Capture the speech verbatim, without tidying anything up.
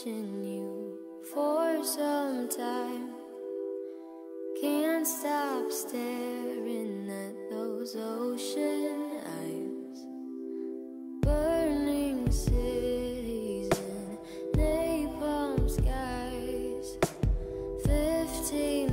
watching you for some time. Can't stop staring at those ocean eyes. Burning cities and napalm skies. Fifteen